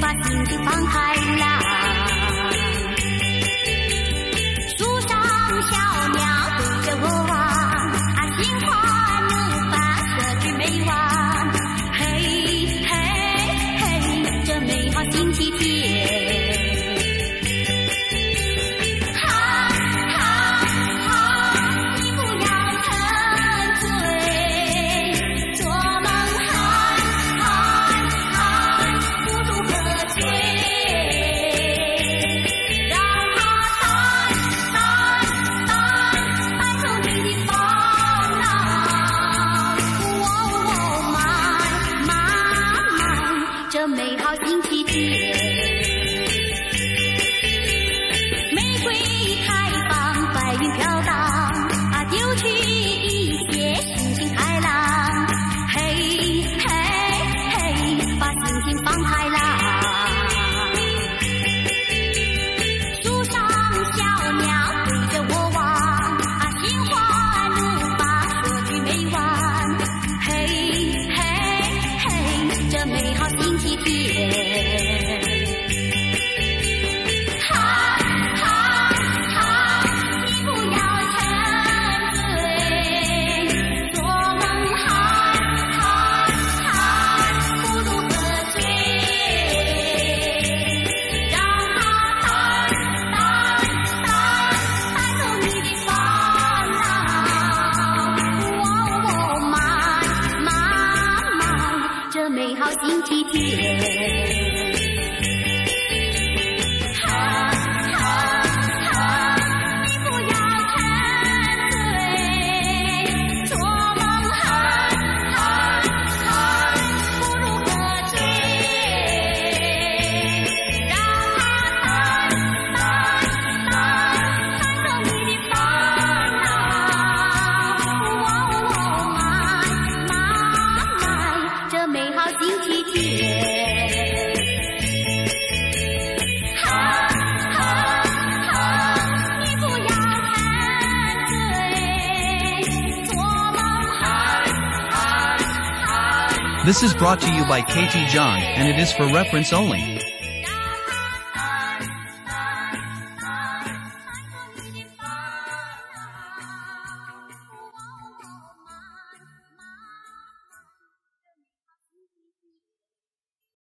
把心情放开朗。树上小鸟对着我望，啊，心花怒放，歌曲没完。嘿嘿嘿，这美好星期天。美好星期天，玫瑰开放，白云飘荡，啊，丢去一些心情开朗。嘿嘿嘿，把心情放开朗。树上小鸟对着我望，啊，心花怒放，说句没完。嘿嘿嘿，这美好星期天。美好星期天，哈哈哈！你不要沉醉，做梦哈哈哈，不如喝醉，让它带走你的烦恼，这美好星期天，哈哈哈！你不要沉醉，做梦哈哈哈。 This is brought to you by KT John, and it is for reference only.